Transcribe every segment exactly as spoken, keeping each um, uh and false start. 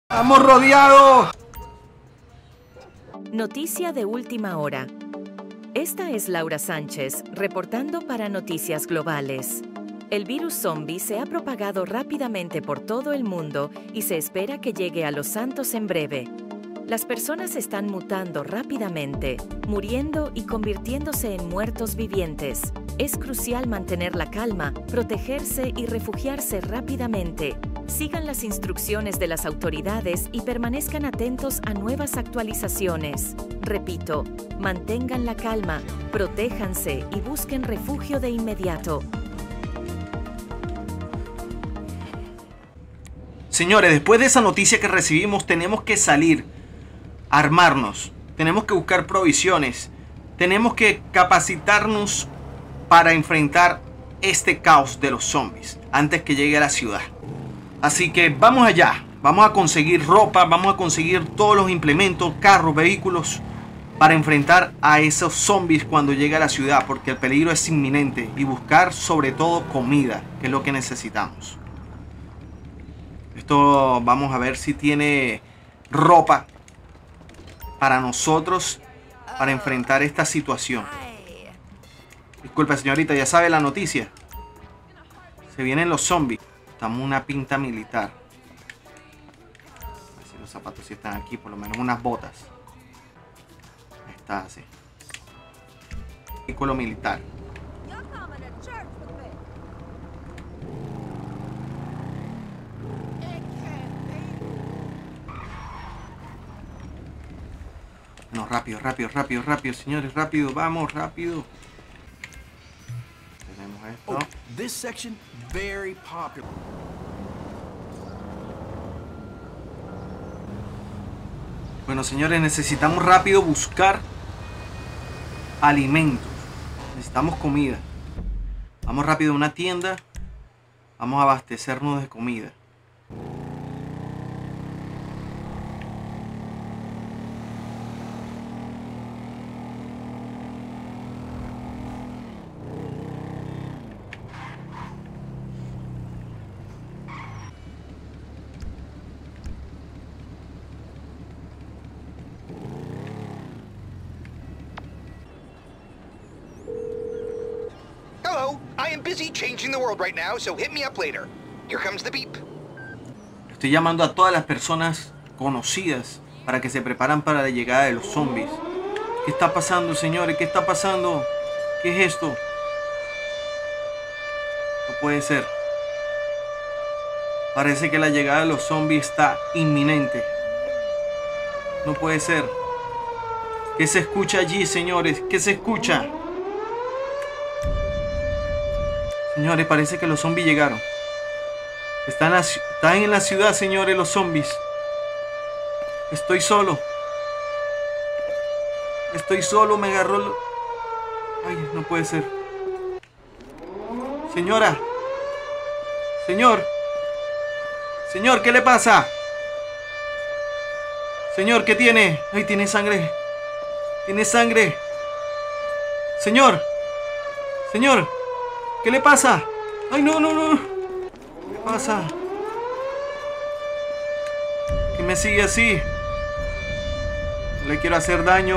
¡Estamos rodeados! Noticia de última hora. Esta es Laura Sánchez, reportando para Noticias Globales. El virus zombie se ha propagado rápidamente por todo el mundo y se espera que llegue a Los Santos en breve. Las personas están mutando rápidamente, muriendo y convirtiéndose en muertos vivientes. Es crucial mantener la calma, protegerse y refugiarse rápidamente. Sigan las instrucciones de las autoridades y permanezcan atentos a nuevas actualizaciones. Repito, mantengan la calma, protéjanse y busquen refugio de inmediato. Señores, después de esa noticia que recibimos, tenemos que salir, armarnos, tenemos que buscar provisiones, tenemos que capacitarnos para enfrentar este caos de los zombies antes que llegue a la ciudad. Así que vamos allá, vamos a conseguir ropa, vamos a conseguir todos los implementos, carros, vehículos para enfrentar a esos zombies cuando llegue a la ciudad, porque el peligro es inminente, y buscar sobre todo comida, que es lo que necesitamos. Esto vamos a ver si tiene ropa para nosotros para enfrentar esta situación. Disculpe, señorita, ya sabe la noticia. Se vienen los zombies. Estamos en una pinta militar. A ver si los zapatos sí están aquí, por lo menos unas botas. Ahí está, así. Vehículo militar. No, rápido, rápido, rápido, rápido, señores, rápido, vamos, rápido. Tenemos esto. Oh, this section very popular. Bueno, señores, necesitamos rápido buscar alimentos. Necesitamos comida. Vamos rápido a una tienda. Vamos a abastecernos de comida. Busy changing the world right now, so hit me up later. Here comes the beep. Estoy llamando a todas las personas conocidas para que se preparan para la llegada de los zombies. ¿Qué está pasando, señores? ¿Qué está pasando? ¿Qué es esto? No puede ser. Parece que la llegada de los zombies está inminente. No puede ser. ¿Qué se escucha allí, señores? ¿Qué se escucha? Señores, parece que los zombies llegaron. Están en la, están en la ciudad, señores, los zombies. Estoy solo. Estoy solo, me agarró... Lo... Ay, no puede ser. Señora. Señor. Señor, ¿qué le pasa? Señor, ¿qué tiene? Ay, tiene sangre. Tiene sangre. Señor. Señor. ¿Qué le pasa? Ay, no, no, no. ¿Qué pasa? ¿Qué me sigue así? No le quiero hacer daño.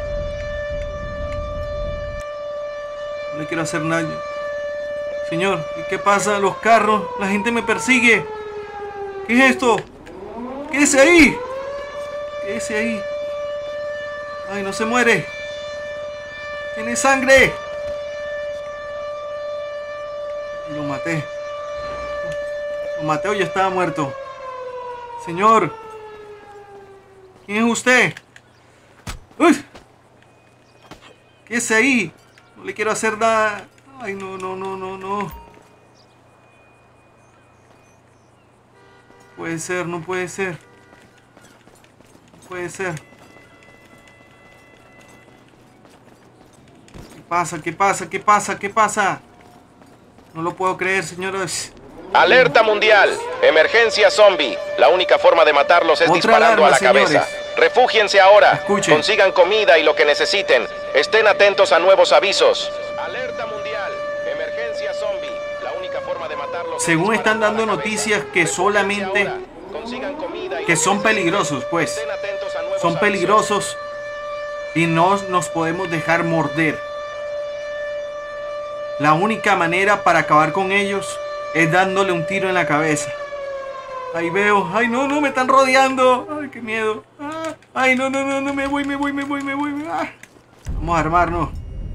No le quiero hacer daño. Señor, ¿y qué pasa? Los carros, la gente me persigue. ¿Qué es esto? Quédese ahí. Quédese ahí. Ay, no se muere. Tiene sangre. Lo maté. Lo maté o ya estaba muerto. Señor. ¿Quién es usted? ¡Uy! Quédese ahí. No le quiero hacer nada. Ay, no, no, no, no, no. Puede ser, no puede ser. No puede ser. ¿Qué pasa? ¿Qué pasa? ¿Qué pasa? ¿Qué pasa? No lo puedo creer, señores. Alerta mundial. Emergencia zombie. La única forma de matarlos es Otra disparando alarma, a la señores. cabeza. Refúgiense ahora. Escuchen. Consigan comida y lo que necesiten. Estén atentos a nuevos avisos. Alerta mundial. Emergencia zombie. La única forma de matarlos es Según están disparando a dando la cabeza. noticias que Refúgiense solamente ahora. Consigan comida y que lo son necesiten. peligrosos, pues. Estén atentos a nuevos Son avisos. peligrosos y no nos podemos dejar morder. La única manera para acabar con ellos es dándole un tiro en la cabeza. Ahí veo. Ay, no, no, me están rodeando. Ay, qué miedo. Ah, ay, no, no, no, no, me voy, me voy, me voy, me voy. Ah. Vamos a armarnos.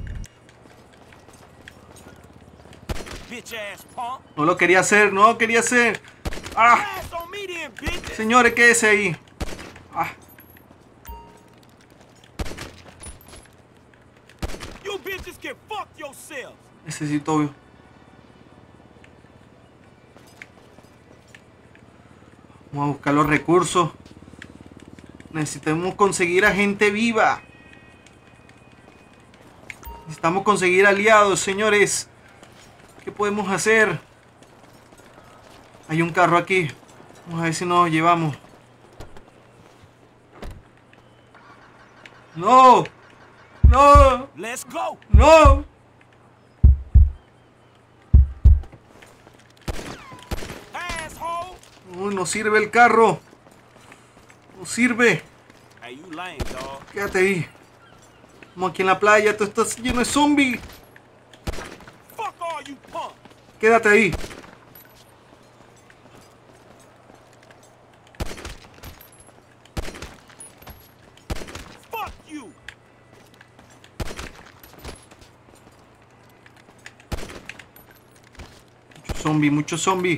Bitch ass punk. No lo quería hacer, no lo quería hacer. Ah, Ass on me then, bitch. señores, quédese ahí. Ah, You bitches can fuck yourselves. necesito. Vamos a buscar los recursos. Necesitamos conseguir a gente viva. Necesitamos conseguir aliados, señores. ¿Qué podemos hacer? Hay un carro aquí. Vamos a ver si nos llevamos. ¡No! ¡No! Let's go. ¡No! Asshole. Uy, no sirve el carro. No sirve. Hey, you lame, dog. Quédate ahí. Vamos aquí en la playa. Todo está lleno de zombies. Fuck all you punk. Quédate ahí. Fuck you. Mucho zombie, mucho zombie.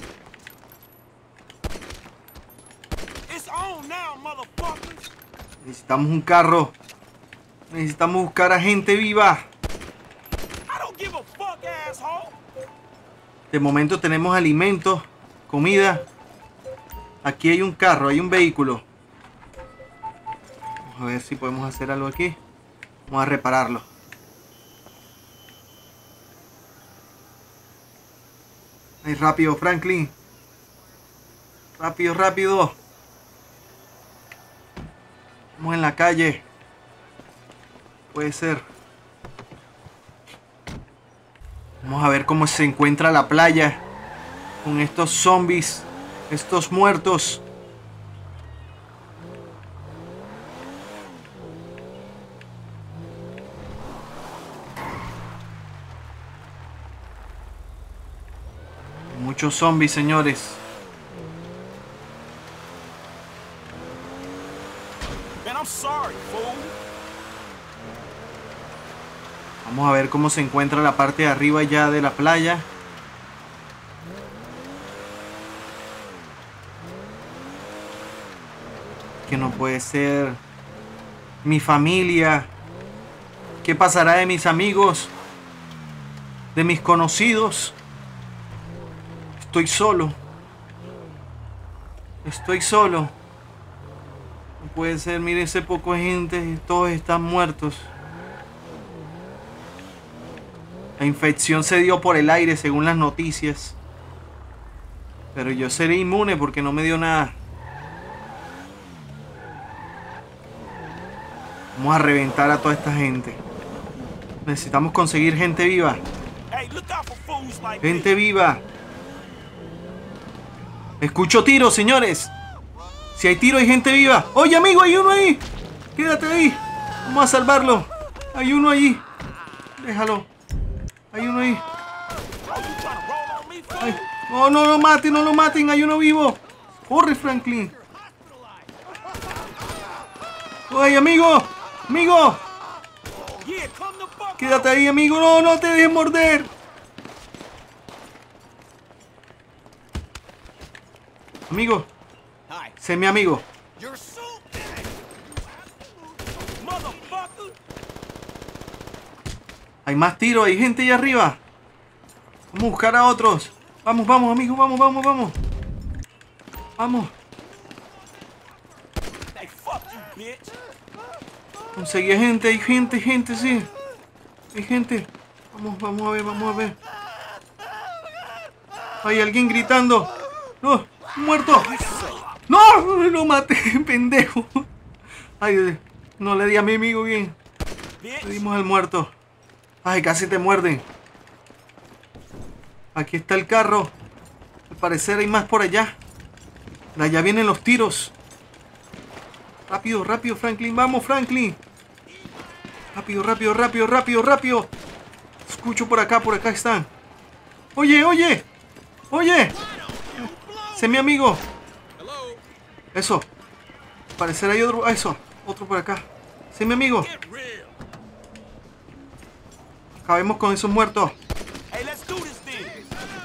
It's on now, motherfuckers. Necesitamos un carro. Necesitamos buscar a gente viva. I don't give a fuck, asshole. De momento tenemos alimentos, comida. Aquí hay un carro, hay un vehículo. Vamos a ver si podemos hacer algo aquí. Vamos a repararlo. Ay, rápido, Franklin. Rápido, rápido. Vamos en la calle. Puede ser. Vamos a ver cómo se encuentra la playa con estos zombies, estos muertos. Muchos zombies, señores. Man, I'm sorry, fool. Vamos a ver cómo se encuentra la parte de arriba ya de la playa. Que no puede ser. Mi familia. ¿Qué pasará de mis amigos? De mis conocidos. Estoy solo. Estoy solo. No puede ser, mire ese poco de gente. Todos están muertos. La infección se dio por el aire según las noticias. Pero yo seré inmune porque no me dio nada. Vamos a reventar a toda esta gente. Necesitamos conseguir gente viva. Hey, look out for fools like me. Gente viva. Escucho tiros, señores. Si hay tiro, hay gente viva. Oye, amigo, hay uno ahí. Quédate ahí. Vamos a salvarlo. Hay uno allí. Déjalo. Hay uno ahí. Oh, you trying to roll on me, fool? Ay, no, no lo maten, no lo maten. Hay uno vivo. Corre, Franklin. Oye, amigo. Amigo. Yeah, come the fuck Quédate ahí, amigo. No, no te dejes morder. Amigo. Hi. Sé mi amigo. Your suit. Motherfucker. Hay más tiros, hay gente allá arriba. Vamos a buscar a otros. Vamos, vamos, amigo, vamos, vamos, vamos. Vamos. Hey, fuck you, bitch. Conseguí gente, hay gente, gente, sí. Hay gente. Vamos, vamos a ver, vamos a ver. Hay alguien gritando. No, muerto. No, no lo maté, pendejo. Ay, no le di a mi amigo bien. Le Bitch. dimos al muerto. Ay, casi te muerden. Aquí está el carro. Al parecer hay más por allá. De allá vienen los tiros. Rápido, rápido, Franklin. Vamos, Franklin. Rápido, rápido, rápido, rápido, rápido. Escucho por acá, por acá están. Oye, oye. Oye. Ese es mi amigo. Eso. Parecerá hay otro. Eso. Otro por acá. Ese es mi amigo. Acabemos con esos muertos. Hey, let's do this thing.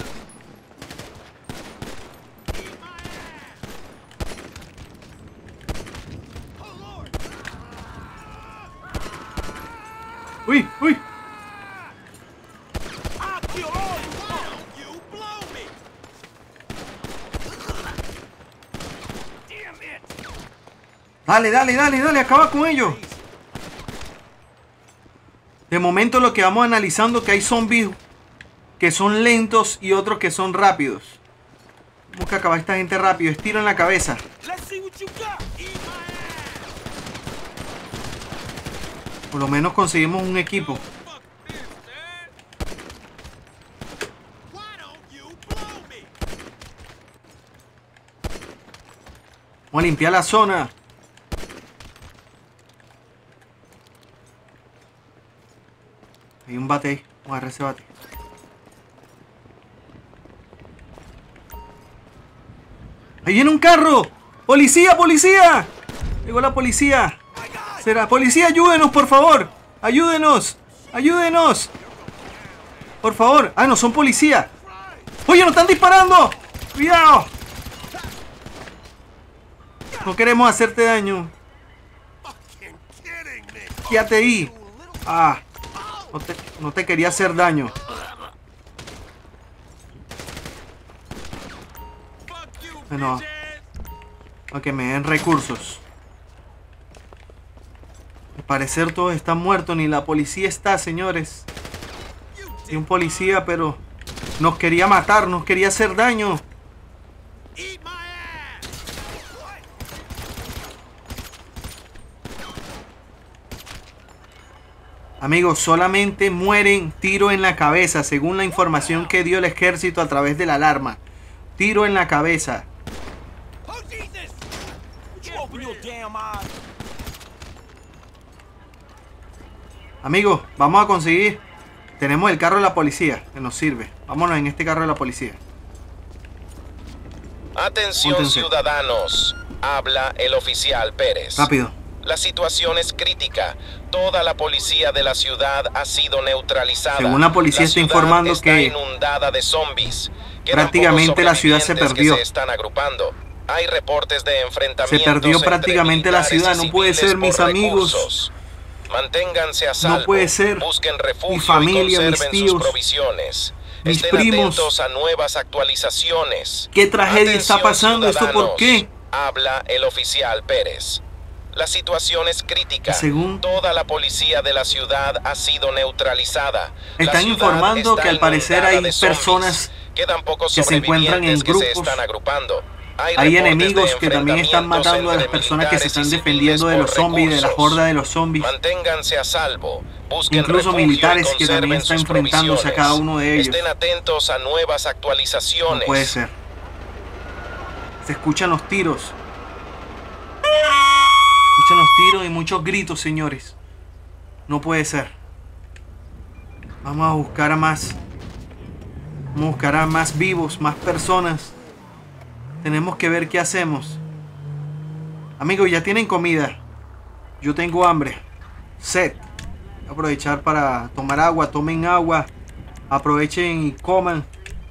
Uy, uy. I'll kill all you. You blow me. Damn it. Dale, dale, dale, dale. Acaba con ellos. De momento lo que vamos analizando que hay zombies que son lentos y otros que son rápidos. Tenemos que acabar a esta gente rápido. Estiro en la cabeza. Let's see what you got. Eat my ass. Por lo menos conseguimos un equipo. Fuck this, man. Why don't you blow me? Vamos a limpiar la zona. Hay un bate ahí. Vamos a agarrar ese bate. ¡Ahí viene un carro! ¡Policía, policía! Llegó la policía. ¿Será? ¡Policía, ayúdenos, por favor! ¡Ayúdenos! ¡Ayúdenos! Por favor. Ah, no, son policía. ¡Oye, nos están disparando! ¡Cuidado! No queremos hacerte daño. Quédate ahí. Ah. No te, no te quería hacer daño. Bueno, a que me den recursos. Al parecer todos están muertos. Ni la policía está, señores. Hay un policía, pero nos quería matar, nos quería hacer daño. Amigos, solamente mueren tiro en la cabeza, según la información que dio el ejército a través de la alarma. Tiro en la cabeza. Oh, Jesus! Would you open your damn eyes? Amigos, vamos a conseguir. Tenemos el carro de la policía, que nos sirve. Vámonos en este carro de la policía. Atención, Póntense. ciudadanos. Habla el oficial Pérez. Rápido. La situación es crítica. Toda la policía de la ciudad ha sido neutralizada. Según la policía está ciudad informando está que inundada de zombies. Quedan prácticamente pocos la ciudad se sobrevivientes perdió. que se están agrupando. Hay reportes de enfrentamientos. Se perdió entre prácticamente la militares ciudad. y No puede civiles ser, mis por amigos. recursos. Manténganse a salvo. No puede ser. Busquen refugio Mi familia, y mis conserven tíos, sus provisiones. mis Estén primos. atentos a nuevas actualizaciones. ¿Qué tragedia está Atención, pasando? ¿Esto por qué? ciudadanos. Habla el oficial Pérez. La situación es crítica. Según- Toda la policía de la ciudad ha sido neutralizada. La Están ciudad informando está que al parecer inundada hay de zombies. personas Quedan pocos que se encuentran en sobrevivientes que se grupos. están agrupando. Hay Hay reportes enemigos de que también están enfrentamientos matando a las entre personas que se militares están y defendiendo de civiles los por zombies, de la recursos. horda de los zombies. Manténganse a salvo. Busquen Incluso refugio y militares que también conserven están sus enfrentándose a cada provisiones. uno de ellos. Estén atentos a nuevas No actualizaciones. puede ser. Se escuchan los tiros. Escuchan los tiros y muchos gritos, señores. No puede ser. Vamos a buscar a más. Vamos a buscar a más vivos, más personas. Tenemos que ver qué hacemos. Amigos, ya tienen comida. Yo tengo hambre. Sed. Voy a aprovechar para tomar agua. Tomen agua. Aprovechen y coman.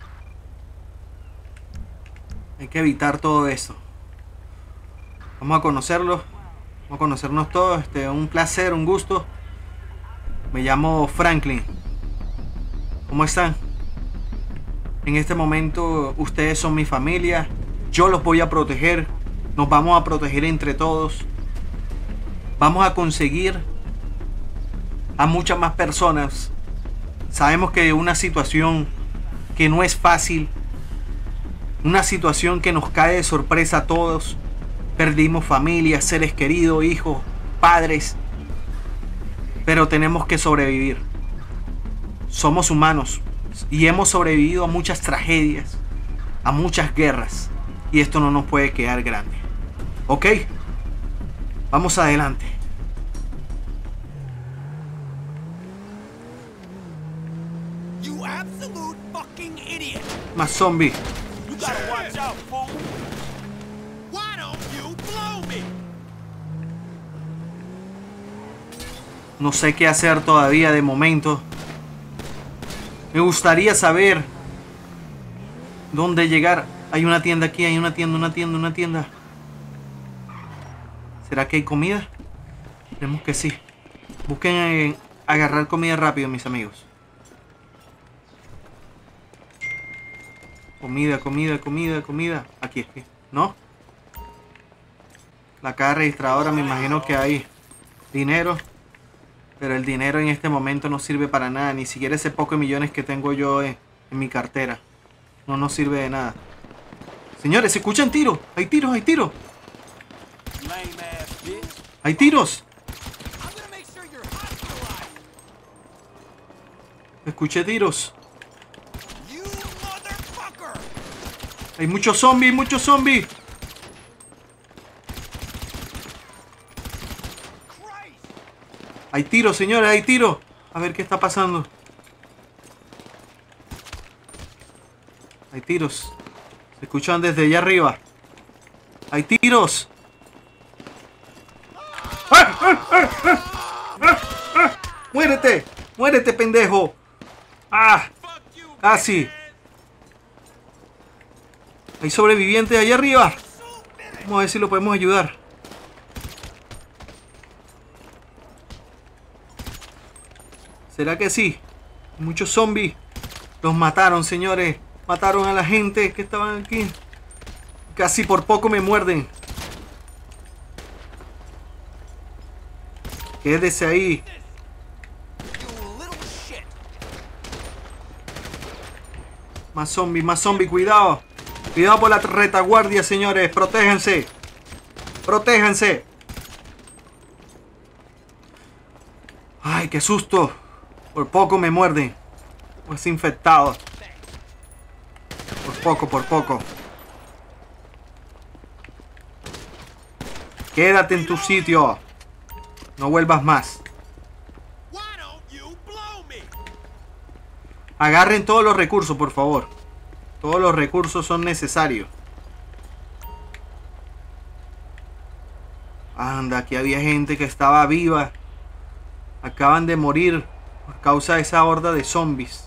Hay que evitar todo esto. Vamos a conocerlo. Vamos a conocernos todos. Este, un placer, un gusto. Me llamo Franklin. ¿Cómo están? En este momento ustedes son mi familia. Yo los voy a proteger. Nos vamos a proteger entre todos. Vamos a conseguir a muchas más personas. Sabemos que una situación que no es fácil. Una situación que nos cae de sorpresa a todos. Perdimos familias, seres queridos, hijos, padres. Pero tenemos que sobrevivir. Somos humanos y hemos sobrevivido a muchas tragedias, a muchas guerras. Y esto no nos puede quedar grande. Ok. Vamos adelante. You absolute fucking idiot! Más zombies. You gotta watch out, fool! Why don't you blow me? No sé qué hacer todavía de momento. Me gustaría saber dónde llegar. Hay una tienda aquí, hay una tienda, una tienda, una tienda. ¿Será que hay comida? Creemos que sí. Busquen eh, agarrar comida rápido, mis amigos. Comida, comida, comida, comida. Aquí, aquí. ¿No? La caja registradora, me imagino que hay dinero. Pero el dinero en este momento no sirve para nada. Ni siquiera ese poco de millones que tengo yo en, en mi cartera. No nos sirve de nada. Señores, ¿se escuchan tiros? Hay tiros, hay tiros. Lame ass bitch. Hay tiros. I'm gonna make sure you're hospitalized. Escuché tiros. You motherfucker! Hay muchos zombies, muchos zombies. Christ! Hay tiros, señores, hay tiros. A ver qué está pasando. Hay tiros. Se escuchan desde allá arriba. Hay tiros. ¡Ah! ¡Ah! ¡Ah! ¡Ah! ¡Ah! ¡Ah! ¡Muérete! ¡Muérete, pendejo! ¡Ah! ¡Casi! Hay sobrevivientes allá arriba. Vamos a ver si lo podemos ayudar. ¿Será que sí? Muchos zombies. Los mataron, señores. Mataron a la gente que estaban aquí. Casi por poco me muerden. Quédese ahí. You little shit! Más zombies, más zombies. Cuidado. Cuidado por la retaguardia, señores. Protéjanse. Protéjanse. Ay, qué susto. Por poco me muerden. Pues infectado. Por poco, por poco. Quédate en tu sitio. No vuelvas más. Why don't you blow me? Agarren todos los recursos, por favor. Todos los recursos son necesarios. Anda, aquí había gente que estaba viva. Acaban de morir por causa de esa horda de zombies.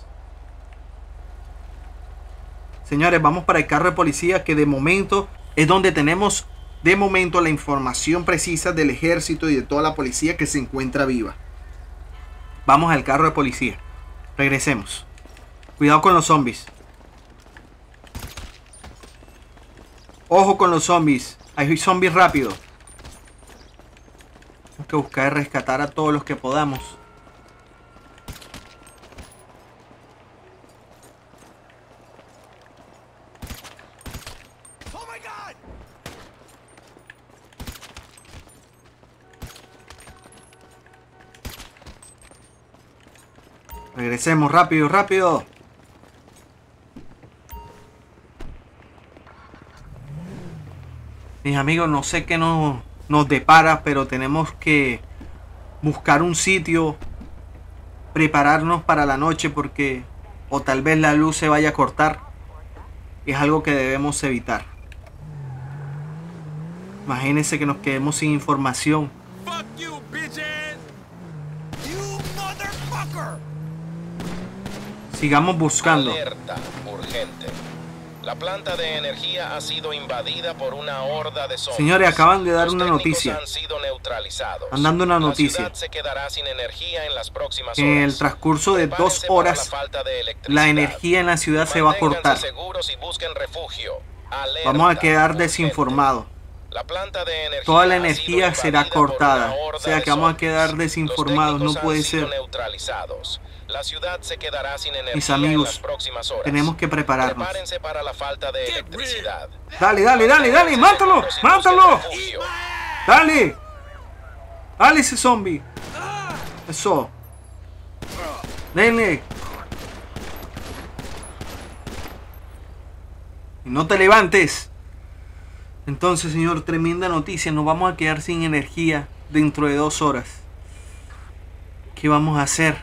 Señores, vamos para el carro de policía, que de momento es donde tenemos de momento la información precisa del ejército y de toda la policía que se encuentra viva. Vamos al carro de policía. Regresemos. Cuidado con los zombies. Ojo con los zombies. Hay zombies rápidos. Tenemos que buscar rescatar a todos los que podamos. Oh my god! Regresemos rápido, rápido. Mis amigos, no sé qué nos, nos depara, pero tenemos que buscar un sitio, prepararnos para la noche, porque o tal vez la luz se vaya a cortar. Es algo que debemos evitar. Imagínense que nos quedemos sin información. Fuck you, bitches! You motherfucker! Sigamos buscando. Alerta urgente. La planta de energía ha sido invadida por una horda de zombies. Señores, acaban de dar Los una técnicos noticia. han sido neutralizados. Están dando una La noticia. ciudad se quedará sin energía en las próximas En el horas. transcurso de dos Prepárense para horas, la falta de electricidad. la energía en la ciudad se va a Manténganse cortar. seguros y busquen refugio. Alerta Vamos a quedar urgente. desinformados. La planta de energía Toda la ha sido energía será invadida por cortada. una horda O sea de que vamos a zombies. quedar Los desinformados. No técnicos puede han sido ser. neutralizados. La ciudad se quedará sin energía Mis amigos, en las próximas horas. tenemos que prepararnos. Prepárense para la falta de electricidad. Dale, dale, dale, dale. ¡Mátalo! Seguros y busquen ¡Mátalo! refugio. ¡Dale! ¡Dale ese zombie! Eso. Denle. Y no te levantes. Entonces, señor, tremenda noticia. Nos vamos a quedar sin energía dentro de dos horas. ¿Qué vamos a hacer?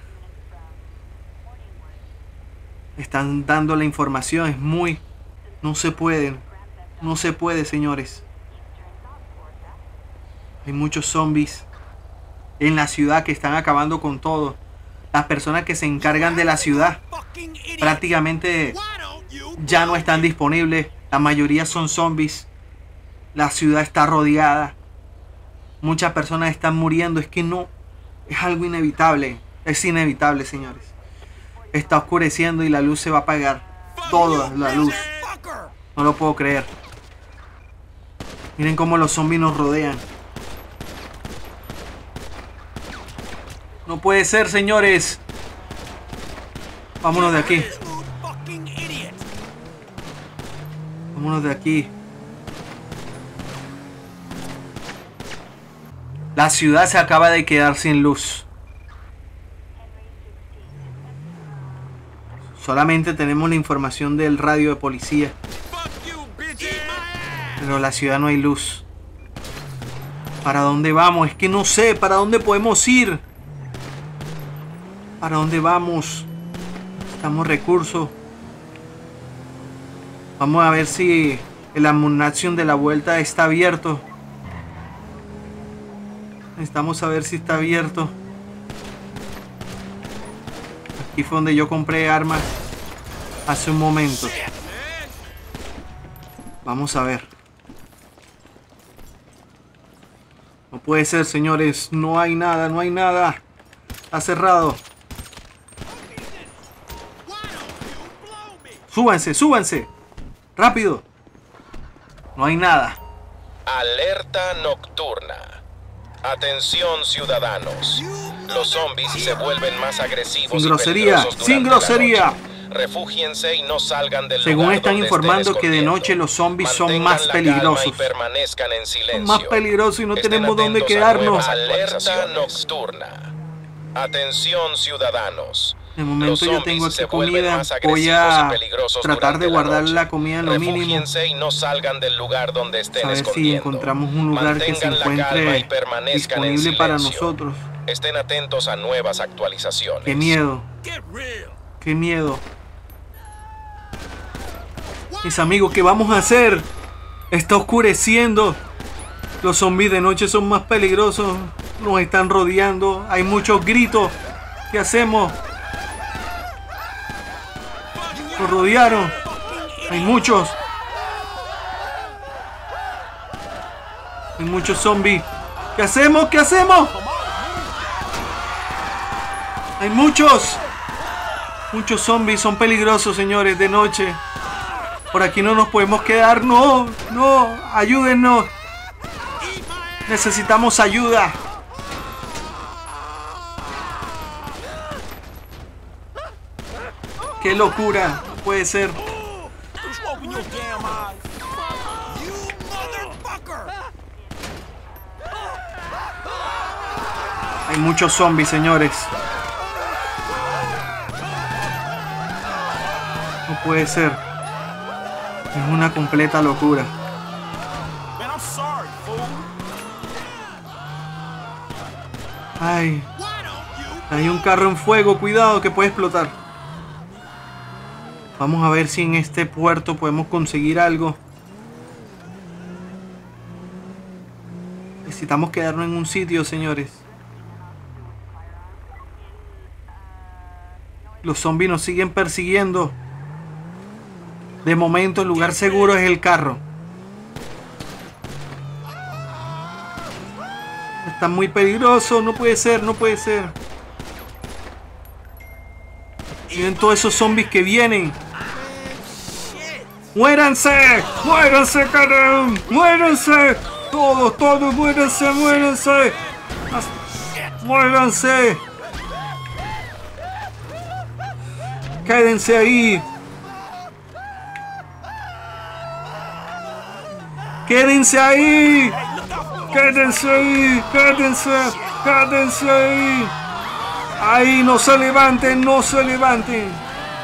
Están dando la información. Es muy... No se pueden. No se puede, señores. Hay muchos zombies en la ciudad que están acabando con todo. Las personas que se encargan de la ciudad prácticamente ya no están disponibles. La mayoría son zombies. La ciudad está rodeada. Muchas personas están muriendo. Es que no... Es algo inevitable. Es inevitable, señores. Está oscureciendo y la luz se va a apagar. Toda la luz. No lo puedo creer. Miren cómo los zombies nos rodean. No puede ser, señores. Vámonos de aquí. Vámonos de aquí. La ciudad se acaba de quedar sin luz. Solamente tenemos la información del radio de policía. Pero en la ciudad no hay luz. ¿Para dónde vamos? Es que no sé. ¿Para dónde podemos ir? ¿Para dónde vamos? Necesitamos recursos. Vamos a ver si el ammunition de la vuelta está abierto. Necesitamos saber si está abierto. Aquí fue donde yo compré armas hace un momento. Vamos a ver. No puede ser, señores. No hay nada, no hay nada. Está cerrado. Súbanse, súbanse. Rápido. No hay nada. Alerta nocturna. Atención, ciudadanos. Los zombies se vuelven más agresivos. Sin grosería, sin grosería. Refúgiense y no salgan del Según lugar están donde informando estén que de noche los zombies son más peligrosos. Y permanezcan en silencio. Son más peligrosos y no Estén tenemos dónde atentos a quedarnos. nuevas Alerta nocturna. Atención, ciudadanos. De momento Los yo zombies tengo se aquí vuelven comida. más Voy agresivos a y peligrosos tratar de durante guardar noche. la comida en lo mínimo. Refúgiense y no salgan del lugar donde estén A ver si escondiendo. encontramos un lugar que se Mantengan la calma y encuentre permanezcan en disponible para silencio. nosotros. Estén atentos a nuevas actualizaciones. Qué miedo. Qué miedo. Mis amigos, ¿qué vamos a hacer? Está oscureciendo. Los zombies de noche son más peligrosos. Nos están rodeando. Hay muchos gritos. ¿Qué hacemos? Nos rodearon. Hay muchos. Hay muchos zombies. ¿Qué hacemos? ¿Qué hacemos? Hay muchos. Muchos zombies. Son peligrosos, señores, de noche. Por aquí no nos podemos quedar. No, no. Ayúdennos. Necesitamos ayuda. ¡Qué locura! No puede ser. Hay muchos zombies, señores. No puede ser. Es una completa locura. Ay. Hay un carro en fuego. Cuidado que puede explotar. Vamos a ver si en este puerto podemos conseguir algo. Necesitamos quedarnos en un sitio, señores. Los zombies nos siguen persiguiendo. De momento el lugar seguro es el carro. Está muy peligroso. No puede ser, no puede ser. Miren todos esos zombies que vienen. ¡Muéranse! ¡Muéranse, caramba! ¡Muéranse! Todos, todos, muéranse, muéranse. Muéranse. Quédense ahí. Quédense ahí. Quédense ahí. Quédense. Quédense ahí. Ahí, no se levanten, no se levanten.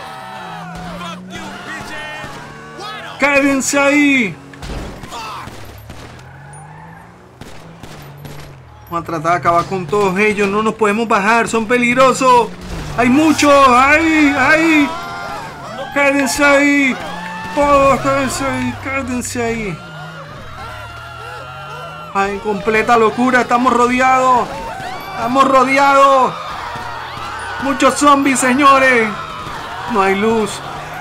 Quédense ahí. Vamos a tratar de acabar con todos ellos. No nos podemos bajar, son peligrosos. Hay muchos. ¡Ay! ¡Ay! ¡Quédense ahí! Todos quédense ahí, quédense ahí. ¡Ay, completa locura! Estamos rodeados. Estamos rodeados. Muchos zombies, señores. No hay luz.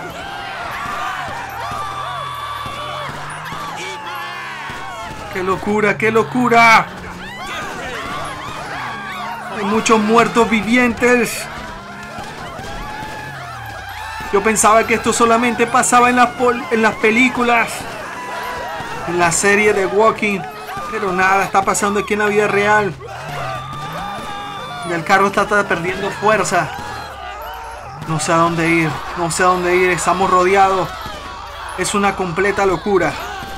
¡Qué locura, qué locura! Hay muchos muertos vivientes. Yo pensaba que esto solamente pasaba en las, en las películas, en la serie de Walking, pero nada, está pasando aquí en la vida real. Y el carro está, está perdiendo fuerza. No sé a dónde ir, no sé a dónde ir, estamos rodeados. Es una completa locura.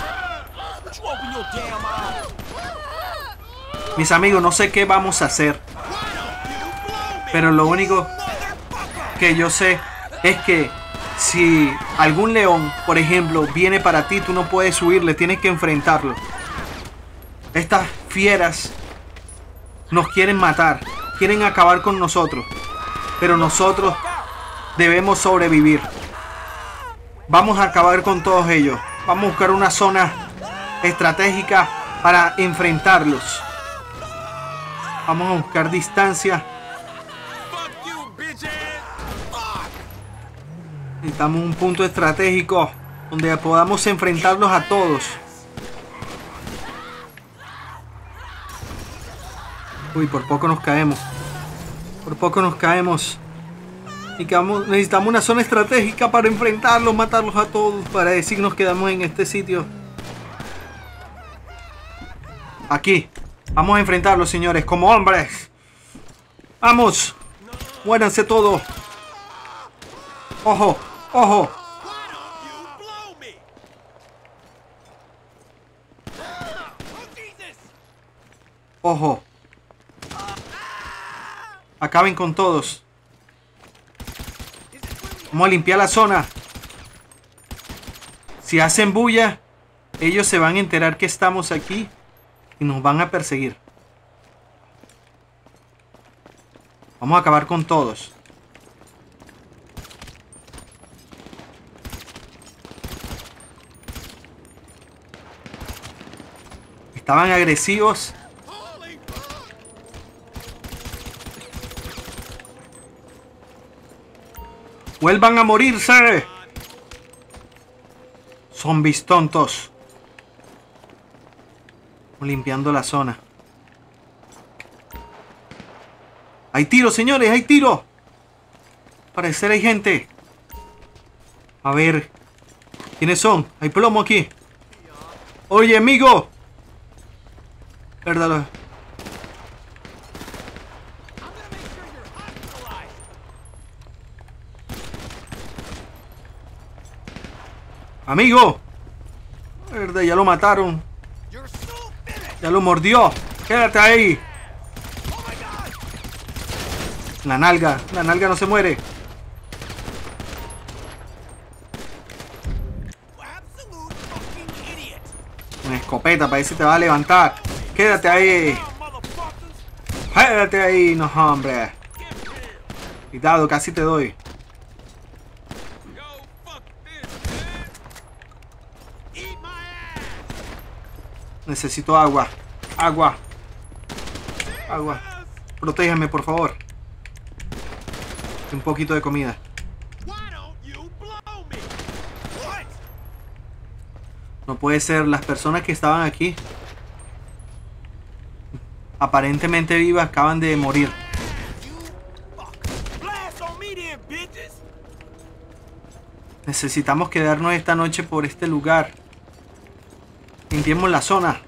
Mis amigos, no sé qué vamos a hacer, pero lo único que yo sé es que si algún león, por ejemplo, viene para ti, tú no puedes huirle, tienes que enfrentarlo. Estas fieras nos quieren matar, quieren acabar con nosotros, pero nosotros debemos sobrevivir. Vamos a acabar con todos ellos. Vamos a buscar una zona estratégica para enfrentarlos. Vamos a buscar distancia. Necesitamos un punto estratégico donde podamos enfrentarlos a todos. Uy, por poco nos caemos. Por poco nos caemos. Y necesitamos una zona estratégica para enfrentarlos, matarlos a todos, para decir que nos quedamos en este sitio. Aquí. Vamos a enfrentarlos, señores, como hombres. ¡Vamos! ¡Muéranse todos! ¡Ojo! ¡Ojo! ¡Ojo! Acaben con todos. Vamos a limpiar la zona. Si hacen bulla, ellos se van a enterar que estamos aquí y nos van a perseguir. Vamos a acabar con todos. Estaban agresivos. ¡Vuelvan a morirse! Zombies tontos. Limpiando la zona. ¡Hay tiros, señores! ¡Hay tiros! Al parecer hay gente. A ver. ¿Quiénes son? Hay plomo aquí. Oye, amigo. Verdad. Amigo. Verdad, ya lo mataron. Ya lo mordió. Quédate ahí. La nalga. La nalga no se muere. Una escopeta, parece que te va a levantar. Quédate ahí. Quédate ahí. No, hombre. Cuidado, casi te doy. Necesito agua. Agua. Agua. Protéjame, por favor. Un poquito de comida. No puede ser. Las personas que estaban aquí, aparentemente vivas, acaban de morir. Necesitamos quedarnos esta noche por este lugar. Limpiemos la zona.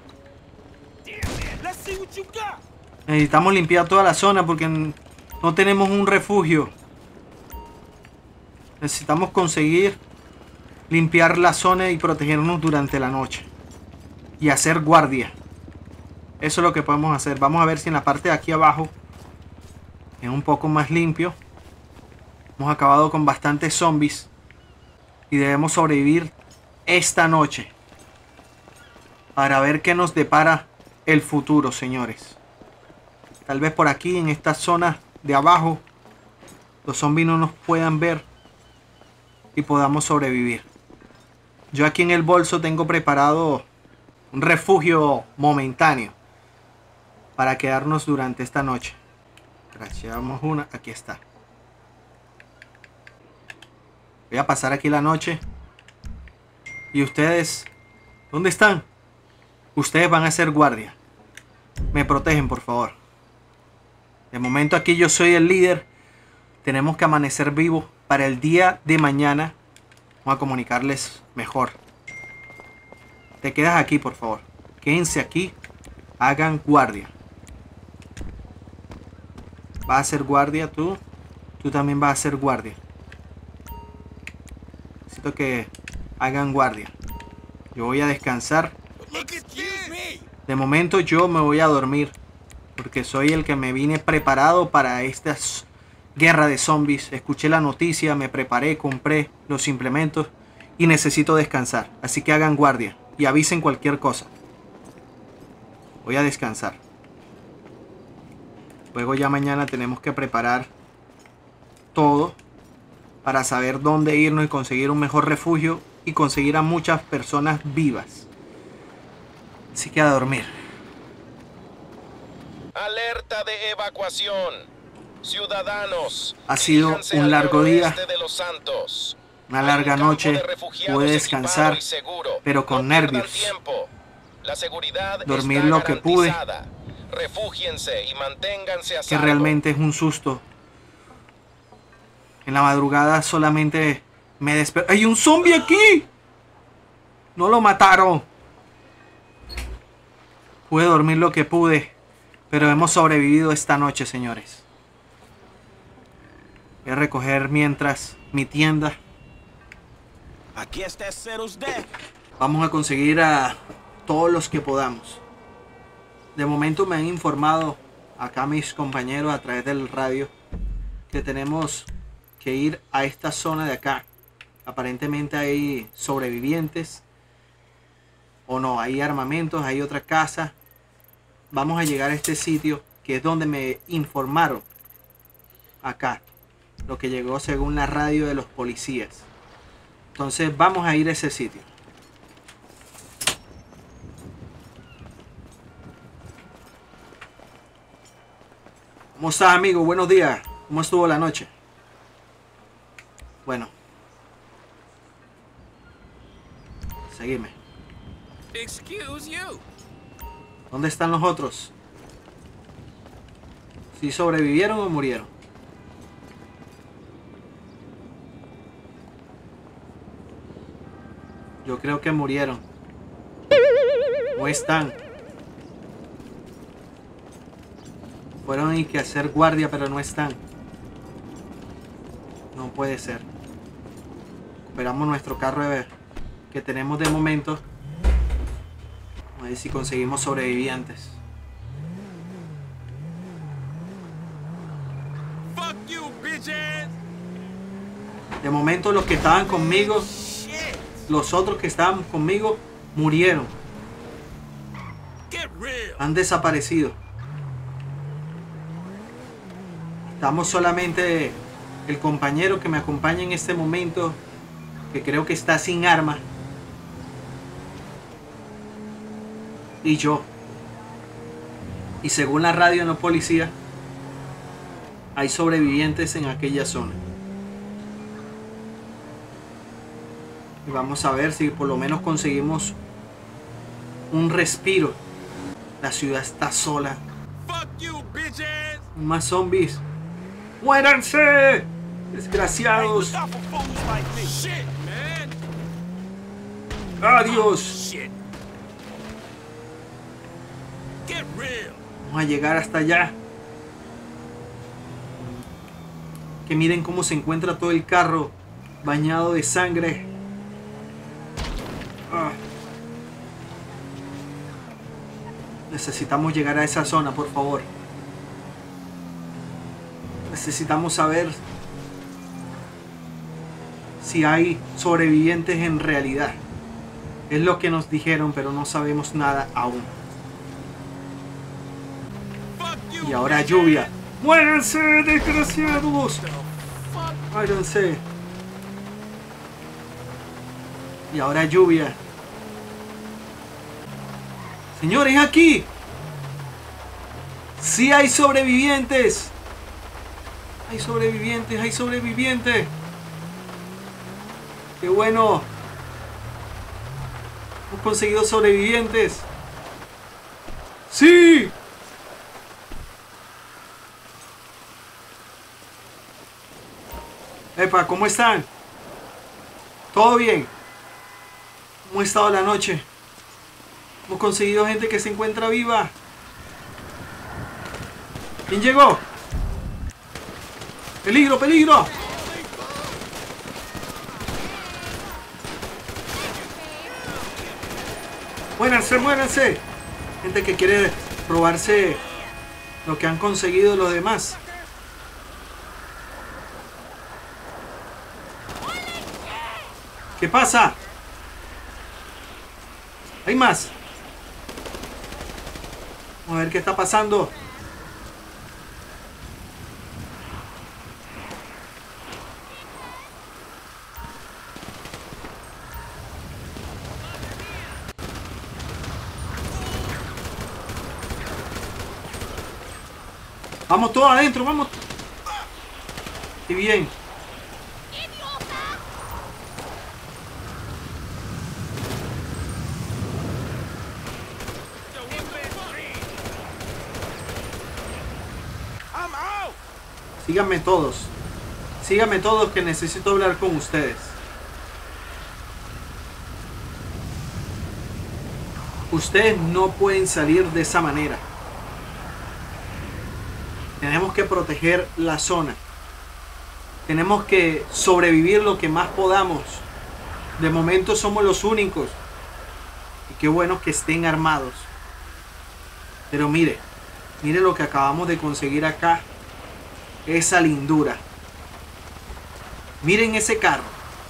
Necesitamos limpiar toda la zona porque no tenemos un refugio. Necesitamos conseguir limpiar la zona y protegernos durante la noche. Y hacer guardia. Eso es lo que podemos hacer. Vamos a ver si en la parte de aquí abajo es un poco más limpio. Hemos acabado con bastantes zombies. Y debemos sobrevivir esta noche. Para ver qué nos depara el futuro, señores. Tal vez por aquí, en esta zona de abajo, los zombies no nos puedan ver y podamos sobrevivir. Yo aquí en el bolso tengo preparado un refugio momentáneo para quedarnos durante esta noche. Llevamos una, aquí está. Voy a pasar aquí la noche. ¿Y ustedes? ¿Dónde están? Ustedes van a ser guardia. Me protegen, por favor. De momento aquí yo soy el líder. Tenemos que amanecer vivo para el día de mañana. Vamos a comunicarles mejor. Te quedas aquí, por favor. Quédense aquí. Hagan guardia. Vas a ser guardia tú. Tú también vas a ser guardia. Necesito que hagan guardia. Yo voy a descansar. De momento yo me voy a dormir. Porque soy el que me vine preparado para esta guerra de zombies. Escuché la noticia, me preparé, compré los implementos y necesito descansar. Así que hagan guardia y avisen cualquier cosa. Voy a descansar. Luego ya mañana tenemos que preparar todo para saber dónde irnos y conseguir un mejor refugio y conseguir a muchas personas vivas. Así que a dormir. Alerta de evacuación. Ciudadanos. Ha sido diríjanse un al largo día. noroeste de Los Santos. Una larga Hay un campo noche. de refugiados Pude descansar, equipado y seguro. pero con No pierdan nervios. tiempo. La seguridad Dormir está lo que pude. garantizada. Refúgiense y manténganse a Que salvo. realmente es un susto. En la madrugada solamente me desperté. ¡Hay un zombie aquí! No lo mataron. Pude dormir lo que pude, pero hemos sobrevivido esta noche, señores. Voy a recoger mientras mi tienda. I guess that settles that. Vamos a conseguir a todos los que podamos. De momento me han informado acá mis compañeros a través del radio que tenemos que ir a esta zona de acá. Aparentemente hay sobrevivientes. O no, hay armamentos, hay otra casa. Vamos a llegar a este sitio que es donde me informaron. Acá. Lo que llegó según la radio de los policías. Entonces vamos a ir a ese sitio. ¿Cómo estás, amigo? Buenos días. ¿Cómo estuvo la noche? Bueno. Seguime. Excuse you. ¿Dónde están los otros? ¿Sí sobrevivieron o murieron? Yo creo que murieron. No están. Fueron y que hacer guardia, pero no están. No puede ser. Recuperamos nuestro carro de, que tenemos de momento. A ver si conseguimos sobrevivientes. Fuck you, bitches. De momento los que estaban conmigo, Shit. los otros que estaban conmigo, murieron. Get real. Han desaparecido. Estamos solamente el compañero que me acompaña en este momento, que creo que está sin arma, y yo. Y según la radio no policía, hay sobrevivientes en aquella zona. Y vamos a ver si por lo menos conseguimos un respiro. La ciudad está sola. Fuck you, bitches. Más zombies. ¡Muéranse! Desgraciados. Ain't looking for fools like me. Shit, man. Adiós. Shit. Get real. Vamos a llegar hasta allá. Que miren cómo se encuentra todo el carro bañado de sangre. Ah. Necesitamos llegar a esa zona, por favor. Necesitamos saber si hay sobrevivientes en realidad. Es lo que nos dijeron, pero no sabemos nada aún. Y ahora lluvia. ¡Muéranse, desgraciados! ¡Váyanse! Y ahora lluvia. Señores, aquí. Sí hay sobrevivientes. Hay sobrevivientes, hay sobrevivientes. ¡Qué bueno! Hemos conseguido sobrevivientes. ¡Sí! Epa, ¿cómo están? ¿Todo bien? ¿Cómo ha estado la noche? Hemos conseguido gente que se encuentra viva. ¿Quién llegó? ¡Peligro, peligro! ¡Muéranse, muéranse! Gente que quiere robarse lo que han conseguido los demás. ¿Qué pasa? ¿Hay más? Vamos a ver qué está pasando. Vamos todos adentro, vamos. Qué bien. Síganme todos. Síganme todos que necesito hablar con ustedes. Ustedes no pueden salir de esa manera. Tenemos que proteger la zona. Tenemos que sobrevivir lo que más podamos. De momento somos los únicos. Y qué bueno que estén armados. Pero mire, mire lo que acabamos de conseguir acá. Esa lindura. Miren ese carro.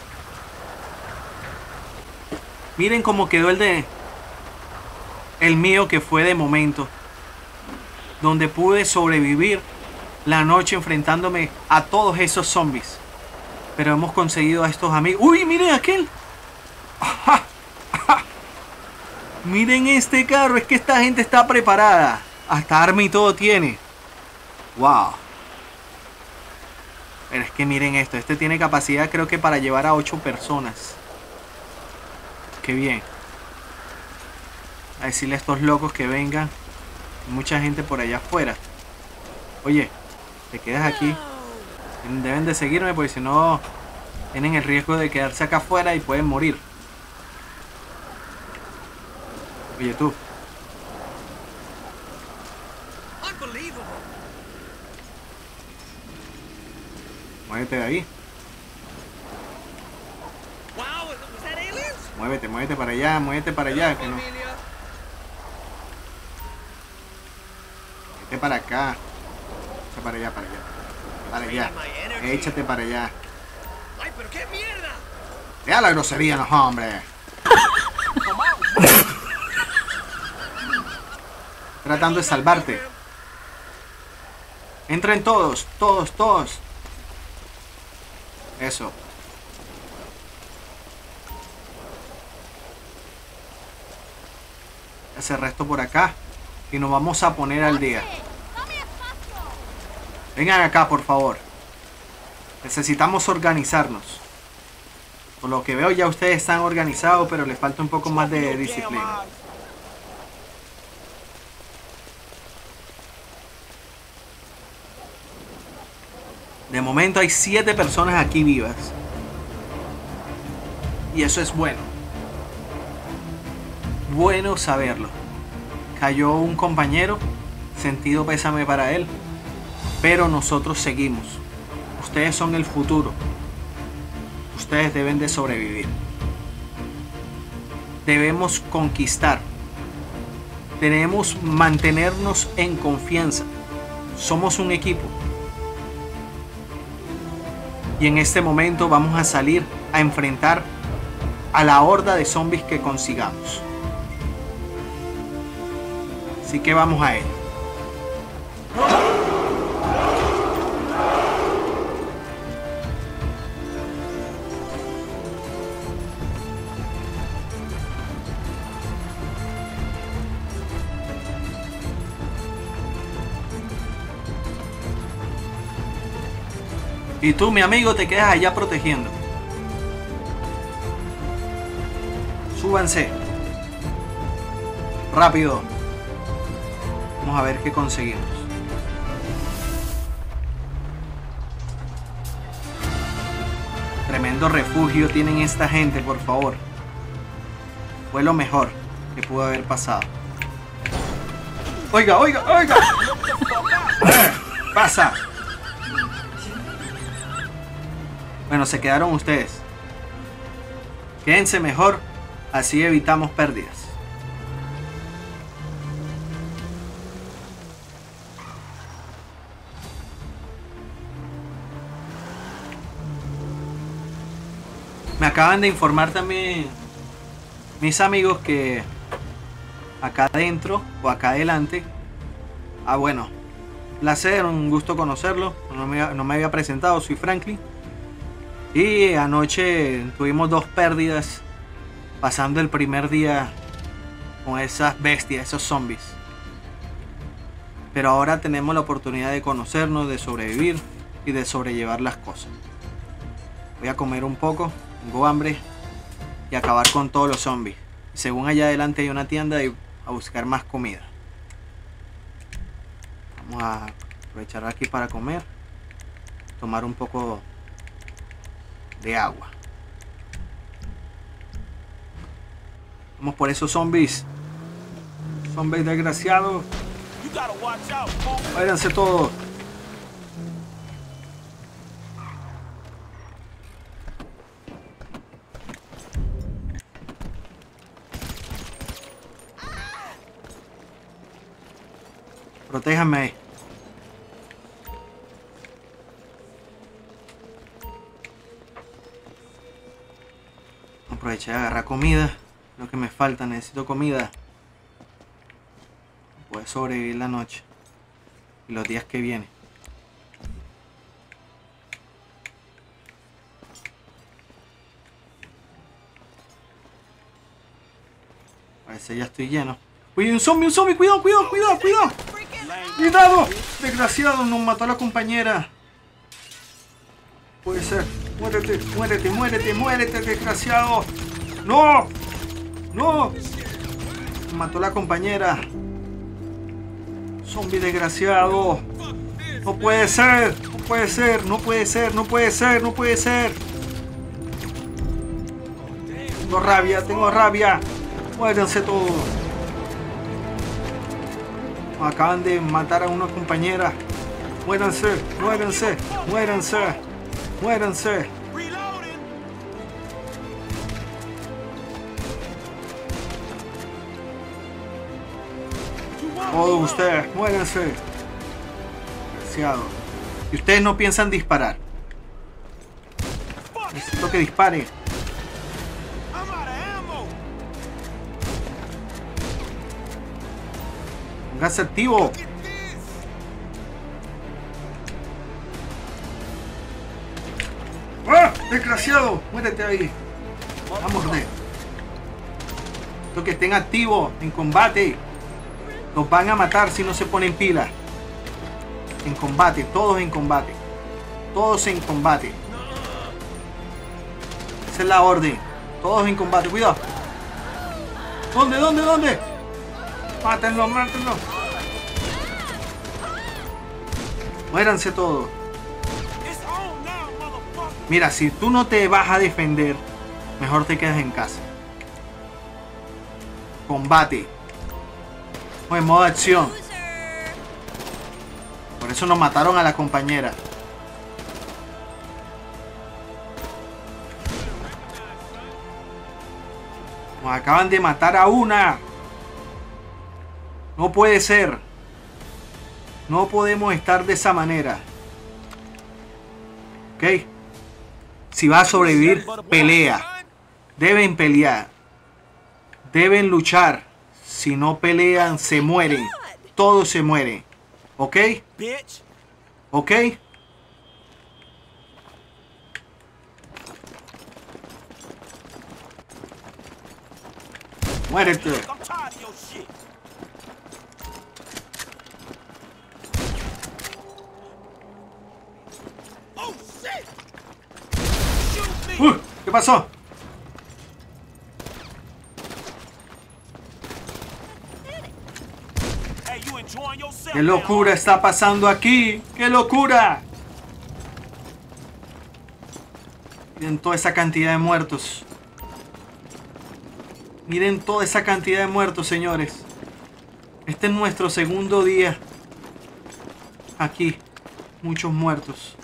Miren cómo quedó el de el mío, que fue de momento, donde pude sobrevivir la noche enfrentándome a todos esos zombies. Pero hemos conseguido a estos amigos. ¡Uy, miren aquel! ¡Ajá! ¡Ajá! Miren este carro. Es que esta gente está preparada. Hasta arma y todo tiene. ¡Wow! Pero es que miren esto. Este tiene capacidad, creo que para llevar a ocho personas. ¡Qué bien! A decirle a estos locos que vengan. Hay mucha gente por allá afuera. Oye, te quedas aquí. Deben de seguirme porque si no tienen el riesgo de quedarse acá afuera y pueden morir. Oye tú. Muévete de ahí. Muévete, muévete para allá, muévete para allá. Que no. Muévete para acá. Échate para allá, para allá. Para allá. Échate para allá. ¡Ay, pero qué mierda! Vea la grosería, no, hombre. Tratando de salvarte. Entren todos, todos, todos. Eso. Ese resto por acá. Y nos vamos a poner al día. Vengan acá, por favor. Necesitamos organizarnos. Por lo que veo ya ustedes están organizados, pero les falta un poco más de disciplina. De momento hay siete personas aquí vivas. Y eso es bueno. Bueno saberlo. Cayó un compañero. Sentido pésame para él. Pero nosotros seguimos. Ustedes son el futuro. Ustedes deben de sobrevivir. Debemos conquistar. Debemos mantenernos en confianza. Somos un equipo. Y en este momento vamos a salir a enfrentar a la horda de zombies que consigamos. Así que vamos a ello. Y tú, mi amigo, te quedas allá protegiendo. Súbanse. Rápido. Vamos a ver qué conseguimos. Tremendo refugio tienen esta gente, por favor. Fue lo mejor que pudo haber pasado. Oiga, oiga, oiga. Pasa. Bueno, se quedaron ustedes. Quédense mejor, así evitamos pérdidas. Me acaban de informar también mis amigos que acá adentro o acá adelante. Ah, bueno, un placer, un gusto conocerlo. No me, no me había presentado, soy Franklin. Y anoche tuvimos dos pérdidas pasando el primer día con esas bestias, esos zombies. Pero ahora tenemos la oportunidad de conocernos, de sobrevivir y de sobrellevar las cosas. Voy a comer un poco, tengo hambre, y acabar con todos los zombies. Según allá adelante hay una tienda y a buscar más comida. Vamos a aprovechar aquí para comer, tomar un poco de agua. Vamos por esos zombies. Zombies desgraciados. Váyanse todos. Protéjanme. Aproveché de agarrar comida. Lo que me falta, necesito comida. Puedo sobrevivir la noche y los días que vienen. Parece ya estoy lleno. Cuidado, un zombie, un zombie, cuidado, cuidado, cuidado, cuidado. Cuidado, desgraciado, nos mató a la compañera. Puede ser. Muérete, muérete, muérete, muérete, desgraciado. No, no. Me mató a la compañera. Zombie desgraciado. No puede ser, no puede ser, no puede ser, no puede ser, no puede ser. Tengo rabia, tengo rabia. Muéranse todos. Acaban de matar a una compañera. Muéranse, muéranse, muéranse, muéranse. Todos ustedes, muéranse. Desgraciado. Y ustedes no piensan disparar. Necesito que dispare. Póngase activo. ¡Ah! Desgraciado. Muérete ahí. Vamos, de. Necesito que estén activos en combate. Los van a matar si no se ponen pilas. En combate, todos en combate. Todos en combate. Esa es la orden. Todos en combate, cuidado. ¿Dónde, dónde, dónde? Mátenlo, mátenlo. Muéranse todos. Mira, si tú no te vas a defender, mejor te quedas en casa. Combate. En modo acción. Por eso nos mataron a la compañera. Nos acaban de matar a una. No puede ser. No podemos estar de esa manera. ¿Ok? Si va a sobrevivir, pelea. Deben pelear. Deben luchar. Si no pelean, se mueren. Todos se mueren. ¿Ok? ¿Ok? Muérete. pasó? Hey, you enjoying yourself? ¿Qué locura está pasando aquí? ¡Qué locura! Miren toda esa cantidad de muertos. Miren toda esa cantidad de muertos, señores. Este es nuestro segundo día. Aquí. Muchos muertos.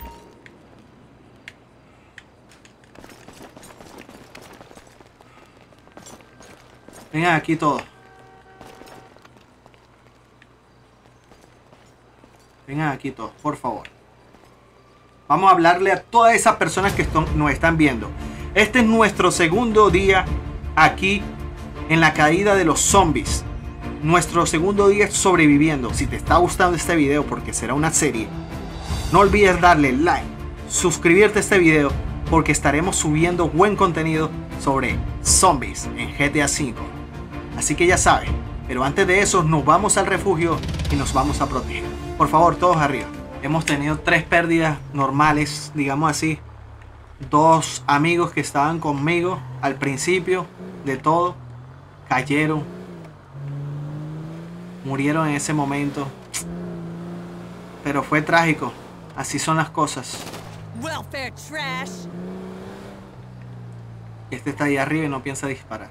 Vengan aquí todos. Vengan aquí todos, por favor. Vamos a hablarle a todas esas personas que están, nos están viendo. Este es nuestro segundo día aquí en la caída de los zombies. Nuestro segundo día sobreviviendo. Si te está gustando este video, porque será una serie, no olvides darle like, suscribirte a este video, porque estaremos subiendo buen contenido sobre zombies en G T A cinco. Así que ya sabes, pero antes de eso nos vamos al refugio y nos vamos a proteger. Por favor, todos arriba. Hemos tenido tres pérdidas normales, digamos así. Dos amigos que estaban conmigo al principio de todo cayeron, murieron en ese momento, pero fue trágico. Así son las cosas. Welfare trash. Este está ahí arriba y no piensa disparar.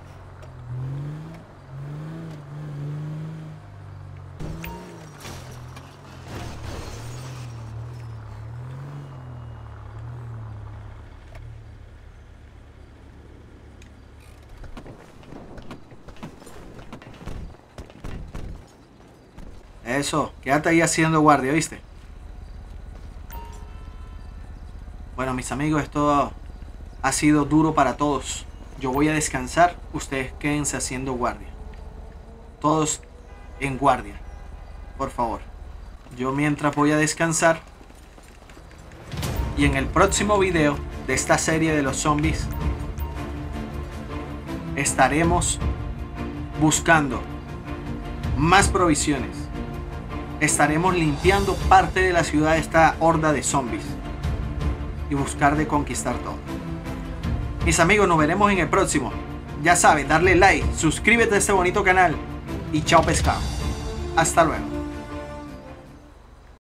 Eso, quédate ahí haciendo guardia, ¿viste? Bueno, mis amigos, esto ha sido duro para todos. Yo voy a descansar, ustedes quédense haciendo guardia. Todos en guardia, por favor. Yo mientras voy a descansar. Y en el próximo video de esta serie de los zombies estaremos buscando más provisiones. Estaremos limpiando parte de la ciudad de esta horda de zombies y buscar de conquistar todo. Mis amigos, nos veremos en el próximo. Ya sabes, darle like, suscríbete a este bonito canal y chao pescado. Hasta luego.